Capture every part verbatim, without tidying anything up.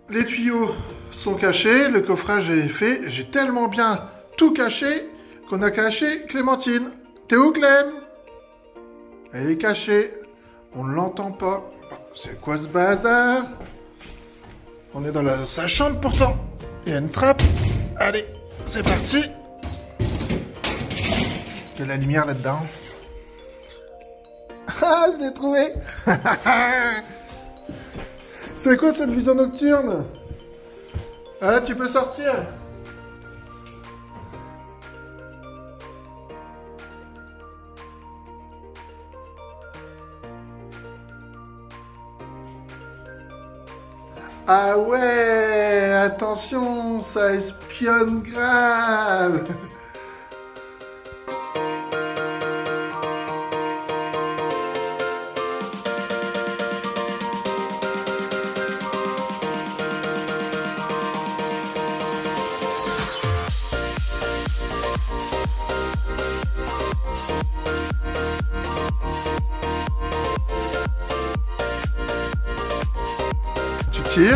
les tuyaux sont cachés, le coffrage est fait. J'ai tellement bien tout caché qu'on a caché Clémentine. T'es où, Clem? Elle est cachée. On ne l'entend pas. C'est quoi ce bazar? On est dans la, sa chambre pourtant. Il y a une trappe. Allez, c'est parti. Il y a de la lumière là-dedans. Ah, je l'ai trouvé. C'est quoi cette vision nocturne? Ah, tu peux sortir. Ah ouais, attention, ça espionne grave. Tu tires.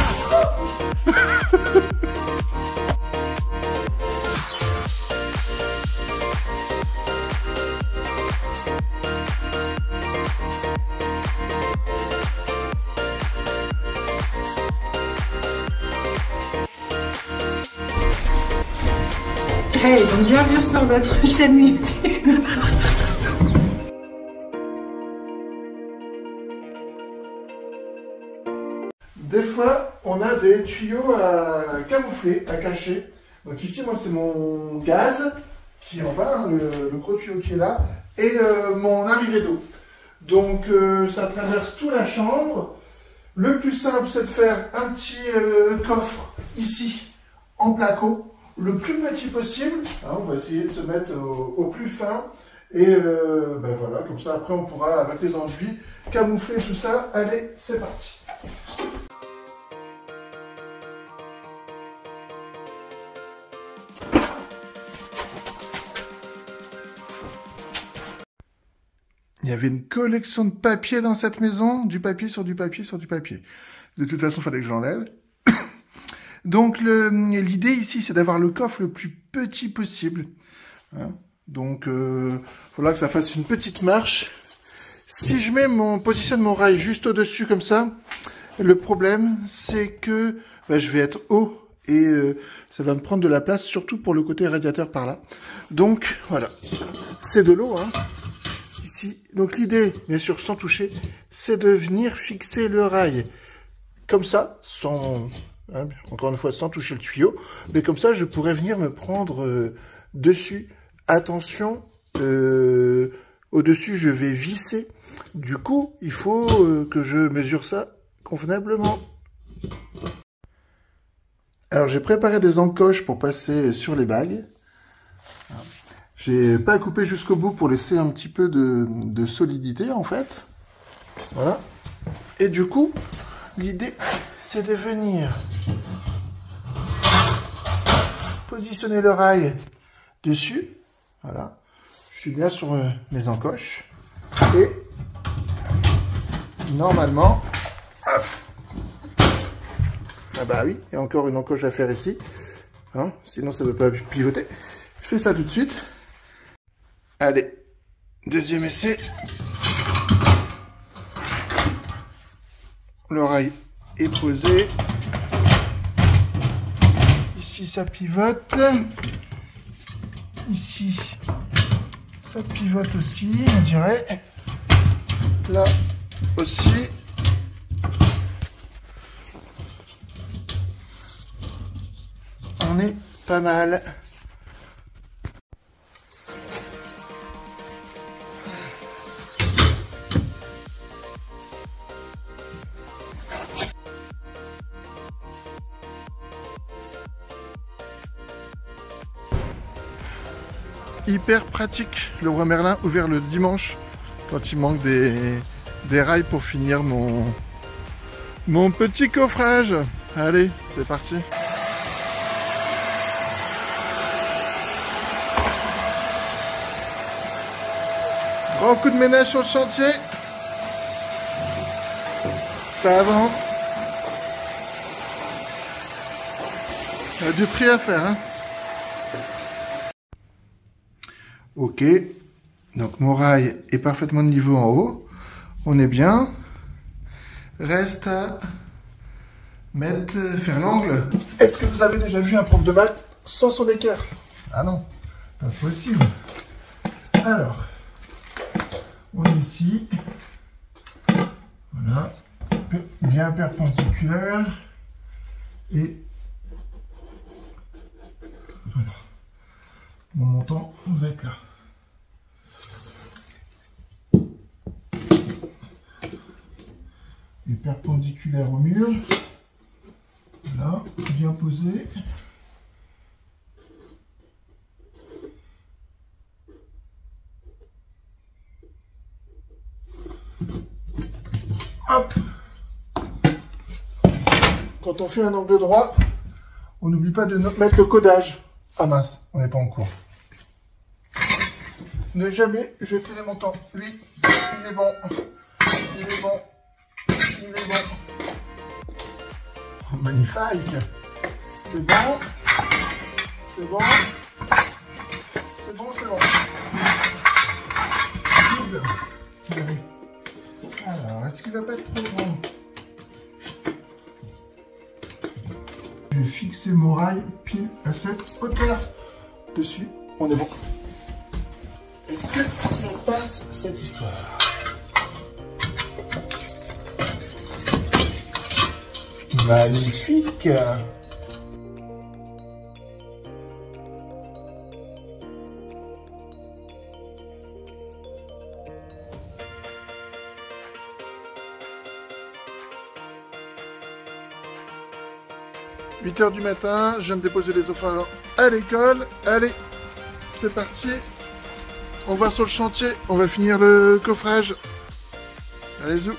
Hey, donc bienvenue sur notre chaîne YouTube. Des fois, on a des tuyaux à camoufler, à cacher. Donc ici, moi, c'est mon gaz qui est en bas, hein, le, le gros tuyau qui est là, et euh, mon arrivée d'eau. Donc euh, ça traverse toute la chambre. Le plus simple, c'est de faire un petit euh, coffre ici, en placo, le plus petit possible. Hein, on va essayer de se mettre au, au plus fin. Et euh, ben voilà, comme ça, après, on pourra, avec les enduits, camoufler tout ça. Allez, c'est parti. Il y avait une collection de papier dans cette maison, du papier sur du papier sur du papier. De toute façon, il fallait que je l'enlève. Donc, l'idée ici, c'est d'avoir le coffre le plus petit possible. Hein, donc, il euh, faudra que ça fasse une petite marche. Si je mets mon positionne mon rail juste au-dessus comme ça, le problème, c'est que bah, je vais être haut et euh, ça va me prendre de la place, surtout pour le côté radiateur par là. Donc, voilà. C'est de l'eau, hein. Ici. Donc l'idée, bien sûr, sans toucher, c'est de venir fixer le rail comme ça, sans, hein, encore une fois, sans toucher le tuyau. Mais comme ça, je pourrais venir me prendre euh, dessus. Attention, euh, au-dessus, je vais visser. Du coup, il faut euh, que je mesure ça convenablement. Alors, j'ai préparé des encoches pour passer sur les bagues. J'ai pas coupé jusqu'au bout pour laisser un petit peu de, de solidité, en fait. Voilà. Et du coup, l'idée, c'est de venir positionner le rail dessus. Voilà. Je suis bien sur euh, mes encoches. Et normalement, hop. Ah bah oui, il y a encore une encoche à faire ici. Hein, sinon, ça ne peut pas pivoter. Je fais ça tout de suite. Allez, deuxième essai. Le rail est posé. Ici, ça pivote. Ici, ça pivote aussi, on dirait. Là aussi. On est pas mal. Hyper pratique, le Roi Merlin ouvert le dimanche quand il manque des, des rails pour finir mon, mon petit coffrage. Allez, c'est parti. Grand coup de ménage sur le chantier. Ça avance. Il y a du prix à faire, hein. Ok. Donc mon rail est parfaitement de niveau en haut. On est bien. Reste à mettre, faire l'angle. Est-ce que vous avez déjà vu un prof de maths sans son équerre? Ah non, pas possible. Alors, on est ici. Voilà. Bien perpendiculaire. Et voilà. Mon montant va être là. Et perpendiculaire au mur. Voilà, bien posé. Hop. Quand on fait un angle droit, on n'oublie pas de mettre le codage. Ah mince, on n'est pas en cours. Ne jamais jeter les montants. Lui, il est bon. Il est bon. Il est bon. Oh, magnifique. C'est bon. C'est bon. C'est bon, c'est bon. Alors, est-ce qu'il va pas être trop grand? Je vais fixer mon rail pile à cette hauteur. Dessus, on est bon. Est-ce que ça passe cette histoire? Magnifique! huit heures du matin, je viens de déposer les enfants à l'école. Allez, c'est parti. On va sur le chantier, on va finir le coffrage. Allez, zou.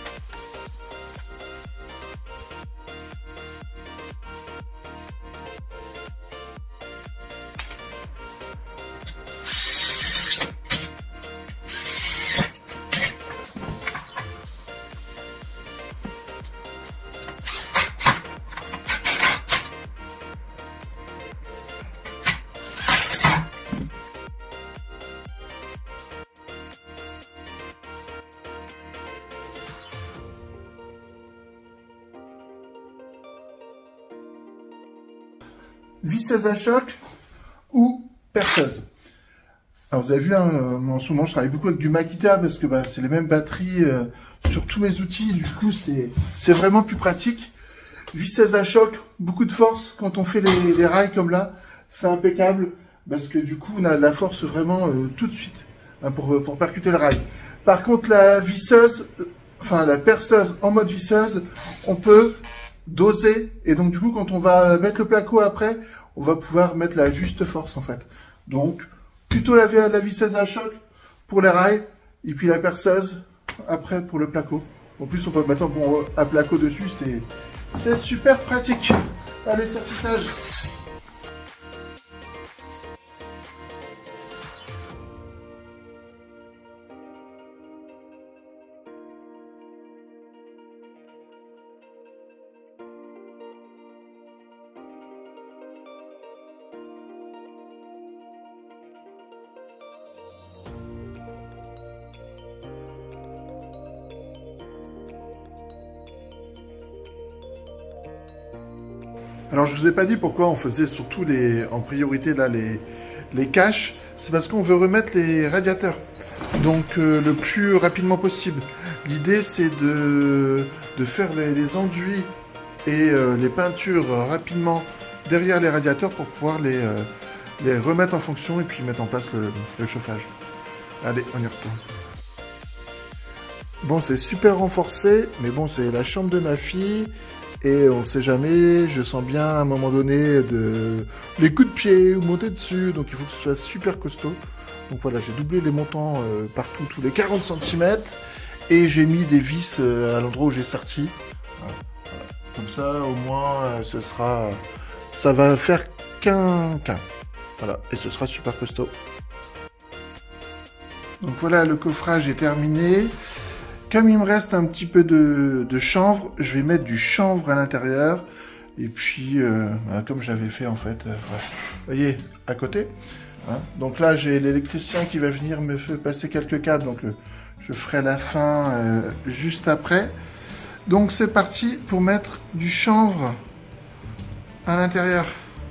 Visseuse à choc ou perceuse. Alors vous avez vu, hein, en ce moment je travaille beaucoup avec du Makita parce que bah, c'est les mêmes batteries euh, sur tous mes outils, du coup c'est vraiment plus pratique. Visseuse à choc, beaucoup de force quand on fait les, les rails comme là, c'est impeccable parce que du coup on a de la force vraiment euh, tout de suite hein, pour, pour percuter le rail. Par contre la visseuse, enfin la perceuse en mode visseuse, on peut doser et donc du coup quand on va mettre le placo après on va pouvoir mettre la juste force en fait. Donc plutôt la, la visseuse à choc pour les rails et puis la perceuse après pour le placo. En plus on peut mettre un bon à placo dessus, c'est c'est super pratique. Allez, sertissage. Alors je vous ai pas dit pourquoi on faisait surtout les, en priorité là les, les caches, c'est parce qu'on veut remettre les radiateurs, donc euh, le plus rapidement possible. L'idée c'est de, de faire les, les enduits et euh, les peintures rapidement derrière les radiateurs pour pouvoir les, euh, les remettre en fonction et puis mettre en place le, le chauffage. Allez, on y retourne. Bon, c'est super renforcé, mais bon, c'est la chambre de ma fille. Et on ne sait jamais, je sens bien à un moment donné de les coups de pied ou monter dessus, donc il faut que ce soit super costaud. Donc voilà, j'ai doublé les montants euh, partout, tous les quarante centimètres, et j'ai mis des vis euh, à l'endroit où j'ai sorti. Voilà, voilà. Comme ça, au moins, euh, ce sera, ça va faire qu'un qu'un. Voilà, et ce sera super costaud. Donc voilà, le coffrage est terminé. Comme il me reste un petit peu de, de chanvre, je vais mettre du chanvre à l'intérieur. Et puis, euh, bah, comme j'avais fait en fait, euh, ouais. Vous voyez, à côté. Hein. Donc là, j'ai l'électricien qui va venir me faire passer quelques câbles. Donc euh, je ferai la fin euh, juste après. Donc c'est parti pour mettre du chanvre à l'intérieur.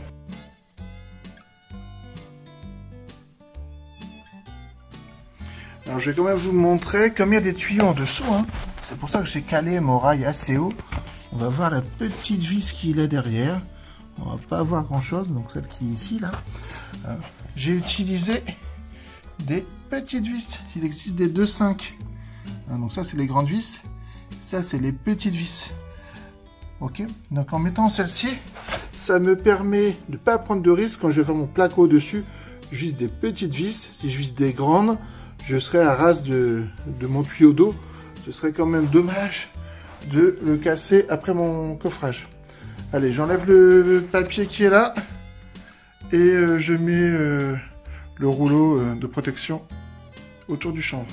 Alors je vais quand même vous montrer, comme il y a des tuyaux en dessous, hein, c'est pour ça que j'ai calé mon rail assez haut. On va voir la petite vis qu'il a derrière. On va pas voir grand chose, donc celle qui est ici là. J'ai utilisé des petites vis. Il existe des deux cinq. Donc ça c'est les grandes vis. Ça c'est les petites vis. Ok. Donc en mettant celle-ci, ça me permet de ne pas prendre de risque quand je vais faire mon placo dessus. Je vise des petites vis. Si je vise des grandes, je serai à ras de, de mon tuyau d'eau. Ce serait quand même dommage de le casser après mon coffrage. Allez, j'enlève le papier qui est là et euh, je mets euh, le rouleau euh, de protection autour du chanvre.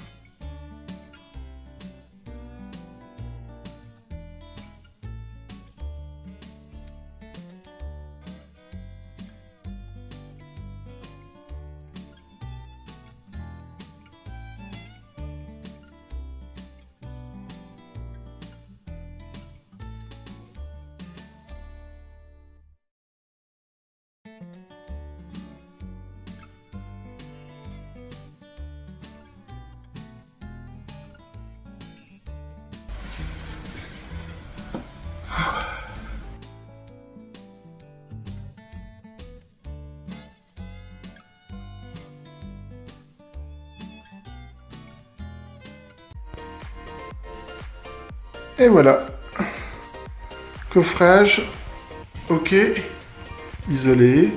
Et voilà, coffrage, ok, isolé,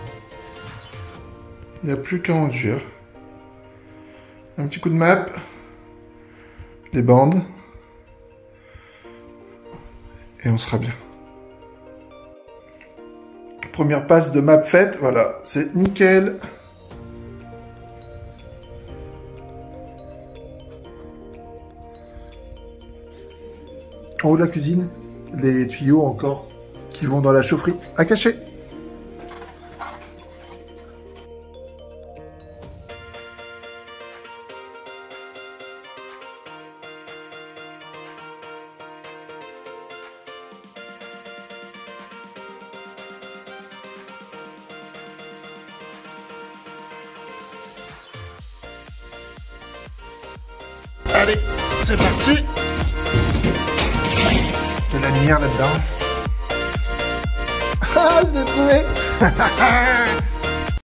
il n'y a plus qu'à enduire. Un petit coup de map, les bandes, et on sera bien. Première passe de map faite, voilà, c'est nickel. En haut de la cuisine, les tuyaux encore qui vont dans la chaufferie à cacher. Allez, c'est parti! De la lumière là-dedans. Ah, je l'ai trouvé.